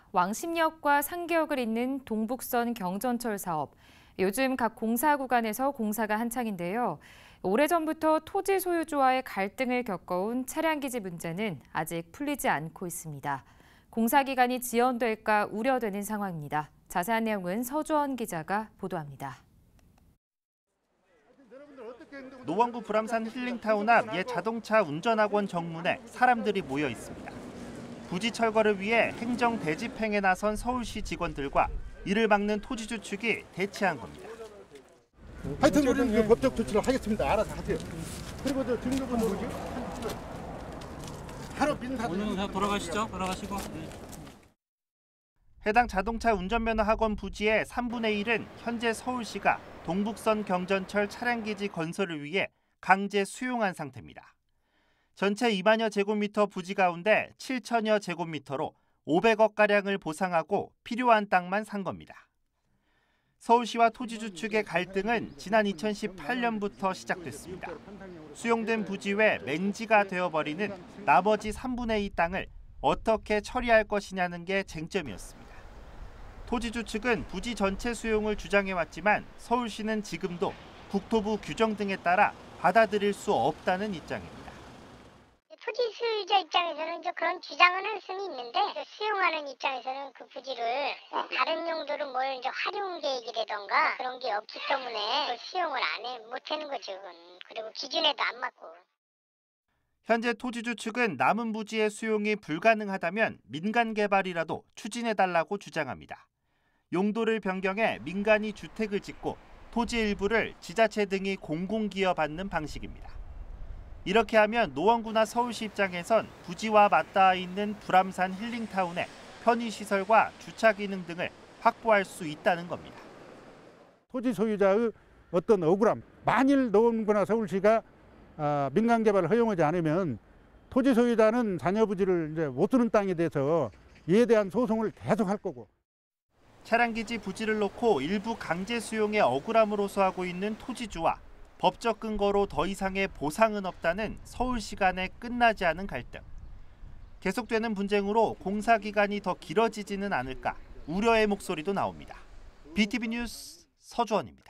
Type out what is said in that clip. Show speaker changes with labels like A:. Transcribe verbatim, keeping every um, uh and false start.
A: 왕십리역과 상계역을 잇는 동북선 경전철 사업. 요즘 각 공사 구간에서 공사가 한창인데요. 오래전부터 토지 소유주와의 갈등을 겪어온 차량기지 문제는 아직 풀리지 않고 있습니다. 공사 기간이 지연될까 우려되는 상황입니다. 자세한 내용은 서주원 기자가 보도합니다.
B: 노원구 불암산 힐링타운 앞 옛 자동차 운전학원 정문에 사람들이 모여 있습니다. 부지 철거를 위해 행정 대집행에 나선 서울시 직원들과 이를 막는 토지주 측이 대치한 겁니다.
C: 하여튼 우리는 그 법적 조치를 하겠습니다. 알아서 하세요. 그리고 저 등록은 뭐지? 하루 빈사.
D: 오늘 그냥 돌아가시죠. 돌아가시고.
B: 해당 자동차 운전면허 학원 부지의 삼분의 일은 현재 서울시가 동북선 경전철 차량기지 건설을 위해 강제 수용한 상태입니다. 전체 이만여 제곱미터 부지 가운데 칠천여 제곱미터로 오백억가량을 보상하고 필요한 땅만 산 겁니다. 서울시와 토지주 측의 갈등은 지난 이천십팔년부터 시작됐습니다. 수용된 부지 외 맹지가 되어버리는 나머지 삼분의 이 땅을 어떻게 처리할 것이냐는 게 쟁점이었습니다. 토지주 측은 부지 전체 수용을 주장해왔지만 서울시는 지금도 국토부 규정 등에 따라 받아들일 수 없다는 입장입니다.
E: 토지 소유자 입장에서는 이제 그런 주장은 할 수는 있는데 수용하는 입장에서는 그 부지를 다른 용도로 뭘 이제 활용 계획이라던가 그런 게 없기 때문에 수용을 안 해 못하는 거죠. 그건. 그리고 기준에도 안 맞고.
B: 현재 토지주 측은 남은 부지의 수용이 불가능하다면 민간 개발이라도 추진해달라고 주장합니다. 용도를 변경해 민간이 주택을 짓고 토지 일부를 지자체 등이 공공기여받는 방식입니다. 이렇게 하면 노원구나 서울시 입장에선 부지와 맞닿아 있는 불암산 힐링타운의 편의시설과 주차 기능 등을 확보할 수 있다는 겁니다.
C: 토지 소유자의 어떤 억울함, 만일 노원구나 서울시가 민간 개발을 허용하지 않으면 토지 소유자는 자녀 부지를 이제 못 두는 땅에 대해서 이에 대한 소송을 계속 할 거고.
B: 차량기지 부지를 놓고 일부 강제 수용의 억울함을 호소하고 있는 토지주와 법적 근거로 더 이상의 보상은 없다는 서울시 간의 끝나지 않은 갈등. 계속되는 분쟁으로 공사 기간이 더 길어지지는 않을까 우려의 목소리도 나옵니다. 비티비 뉴스 서주원입니다.